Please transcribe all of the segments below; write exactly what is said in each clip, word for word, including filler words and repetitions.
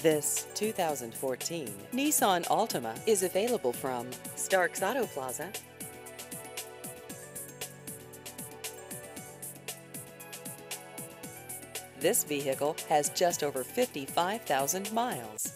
This two thousand fourteen Nissan Altima is available from Starks Auto Plaza. This vehicle has just over fifty-five thousand miles.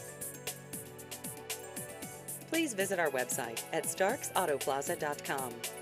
Please visit our website at starks auto plaza dot com.